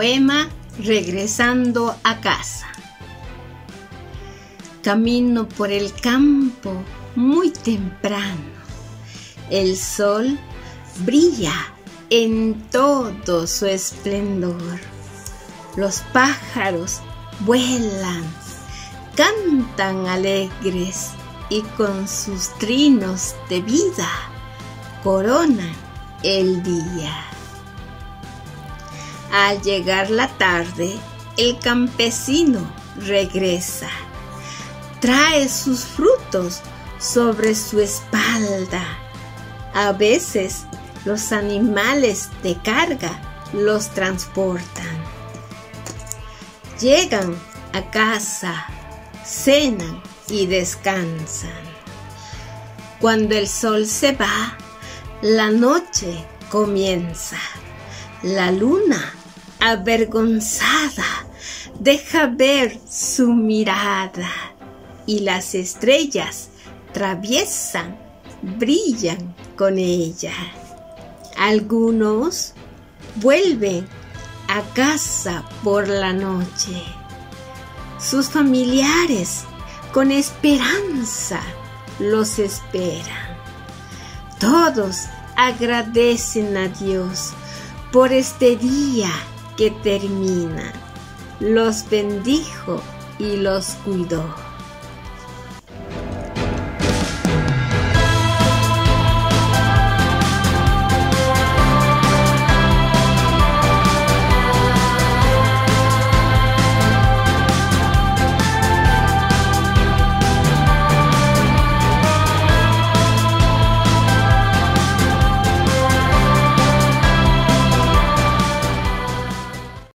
poema Regresando a casa. Camino por el campo muy temprano. El sol brilla en todo su esplendor. Los pájaros vuelan, cantan alegres y con sus trinos de vida coronan el día. Al llegar la tarde, el campesino regresa. Trae sus frutos sobre su espalda. A veces los animales de carga los transportan. Llegan a casa, cenan y descansan. Cuando el sol se va, la noche comienza. La luna, avergonzada, deja ver su mirada y las estrellas traviesan, brillan con ella. Algunos vuelven a casa por la noche. Sus familiares con esperanza los esperan. Todos agradecen a Dios por este día que termina. Los bendijo y los cuidó.